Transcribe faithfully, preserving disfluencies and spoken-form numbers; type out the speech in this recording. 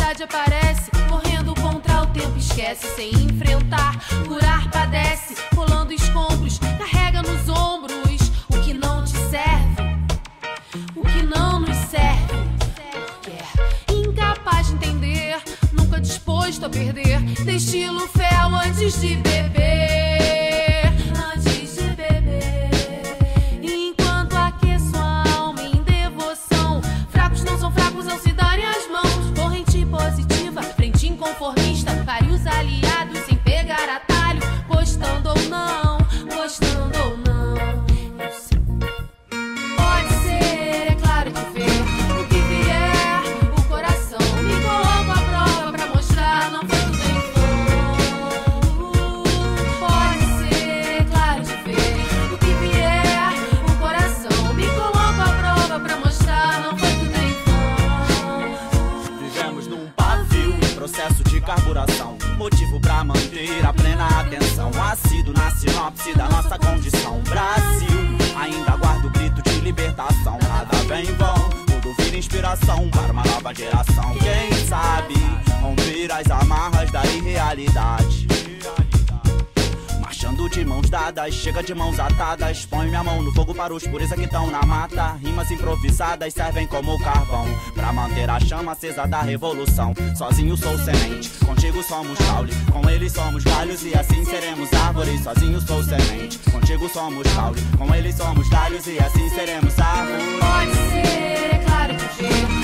tempestade aparece, correndo contra o tempo, esquece sem enfrentar. Curar padece, rolando escombros, carrega nos ombros o que não te serve, o que não nos serve. É incapaz de entender, nunca disposto a perder, destilo fel antes de beber, antes de beber. Enquanto aqueço a alma em devoção, fracos não são fracos, não se darem as mãos. Corrente positiva, frente inconformista, vários aliados sem pegar atalho, gostando ou não, gostando ou não. Eu sei. Pode ser, é claro que ver o que vier, o coração me coloca à prova pra mostrar, não foi tudo em vão. Pode ser, é claro que ver o que vier, o coração me coloca à prova pra mostrar, não foi tudo em vão. Vivemos num pavio, processo de carburação, motivo pra manter a plena atenção. Assíduo na sinopse da nossa condição. Brasil, ainda guarda o grito de libertação. Nada vem em vão, tudo vira inspiração para uma nova geração. Quem sabe romper as amarras da irrealidade, marchando de mãos dadas, chega de mãos atadas. Põe minha mão no fogo para os puristas que estão na mata. Rimas improvisadas servem como carvão pra manter a chama acesa da revolução. Sozinho sou semente, contigo somos caule, com eles somos galhos e assim seremos árvores. Sozinho sou semente, contigo somos caule, com eles somos galhos e assim seremos árvores. Pode ser, é claro que ver